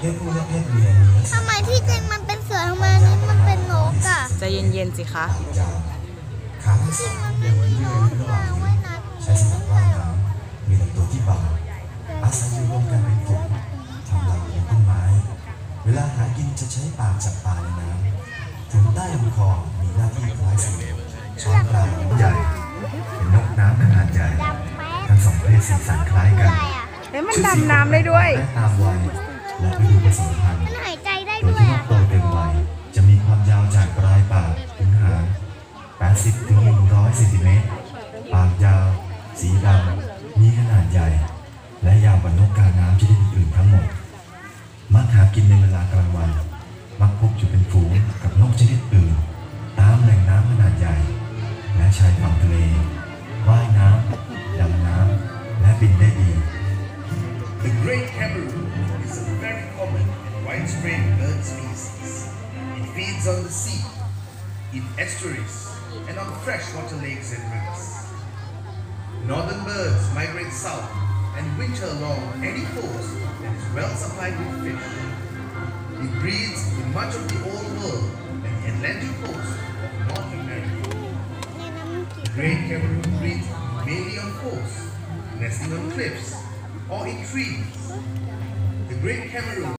เพศผู้และเพศเมียมีลักษณะทำไมที่จริงมันเป็นเสือทำไมอันนี้มันเป็นนกอ่ะใจเย็นๆสิคะยาวขาทั้งจสริอง งมันไม่เดินมีเลื่นอยกระหว่างว่ายน้ใช้สำหรับว่ายน้ำมีลำตัวที่เบาอาศัยอยู่รวมกันเป็นฝูงทำรังบนต้นไม้ เวลาหากินจะใช้ปากจับปลาในน้ำถุงใต้ลำคอมีหน้าที่คล้ายสื่อช้อนกลางน้ำใหญ่เป็นนกน้ำขนาดใหญ่ำดำแป๊ะทั้งสองเพศสีสันคล้ายกันอะไรอ่ะเฮ้ยมันดำน้ำได้ด้วยได้ตามวัยและฤดูผสมพันธุ์มันหายใจได้โดยด้วยที่นอ่ะกโตเต็มวัยจะมีความยาวจากปลายปากถึงหาง 80 ถึง 100 เซนติเมตร ปากยาว สีดำ มีขนาดใหญ่ และยาวกว่านกกาน้ำชนิดอื่นๆทั้งหมด มักหากินในเวลากลางวัน มักพบอยู่เป็นฝูงกับนกชนิดอื่น ตามแหล่งน้ำขนาดใหญ่ และชายฝั่งทะเล ว่ายน้ำ ดำน้ำ และบินได้ดี The great kangaroo is a very common and widespread bird species. It feeds on the sea, in estuaries, and on freshwater lakes and rivers. Northern birds migrate south and winter along any coast that is well supplied with fish. It breeds in much of the Old World and the Atlantic coast of North America. ในน้ำมันกิน The great kangaroo breeds mainly on coasts, nesting on cliffs, or in trees. The great kangaroo